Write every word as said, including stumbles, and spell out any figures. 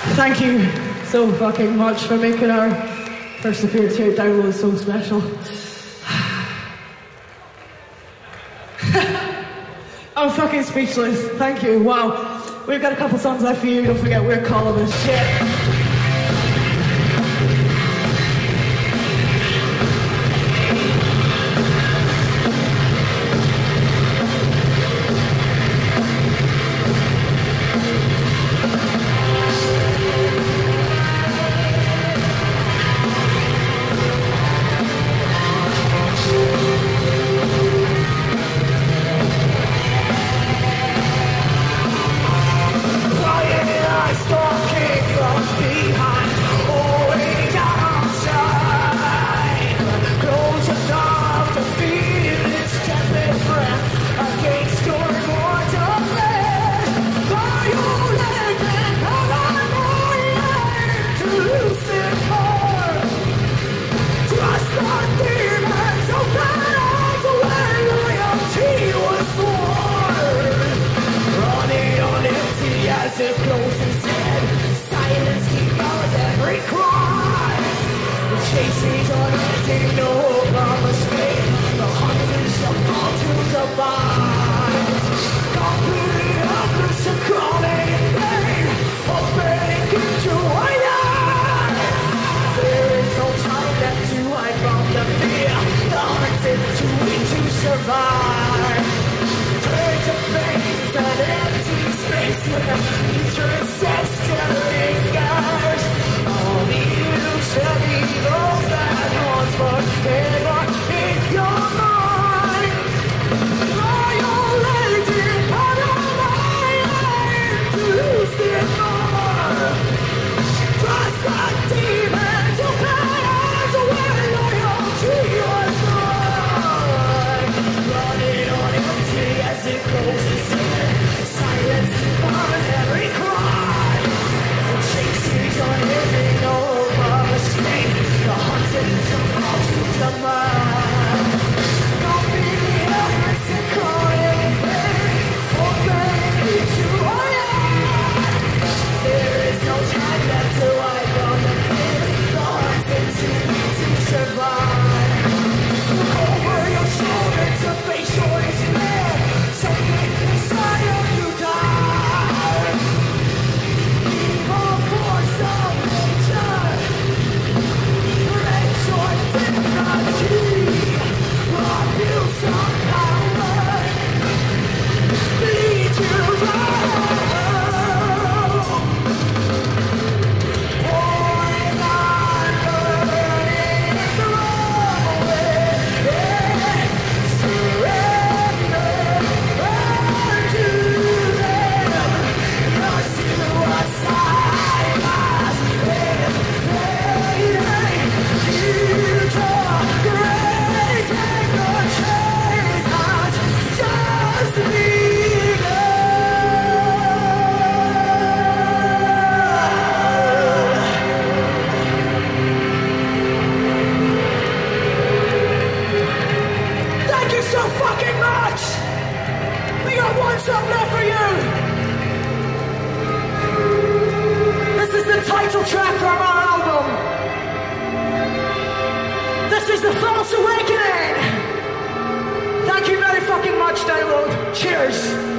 Thank you so fucking much for making our first appearance here at Download so special. I'm fucking speechless. Thank you. Wow. We've got a couple songs left for you. Don't forget, we're calling this shit. It closes in, silence devours every cry. The chasing on ending, no promise fate. The hunters shall fall to the vines. Completely helpless and crawling in pain, hoping it gives you a eye. There is no time left to hide from the fear. The hunted too weak to survive. Turn to face an empty space where future still lingers. All the illusion evils that once were forever in your mind. Draw your legs in part of my life to lose it more. Trust the demons who pass away loyalty was wrong. Running on empty as it closes in. Silence devours every cry. The chasers on every no promise made. The hunted shall fall to the mind. Don't be helpless and crying in pain. Hoping to hide. There is no time left to hide from the fear. The hunted too weak to survive. Look over your shoulder to face your despair. Something inside of you dies. Evil force of nature breaks your dignity. Abuse of power leads you down. Poison burning throwing it. Surrender unto them. Your suicide lies is fading. Future great and the chase has just begun. Thank you so fucking much! We got one song left for you! This is the title track from our album. This is The False Awakening! Thank you very fucking much, Download. Cheers!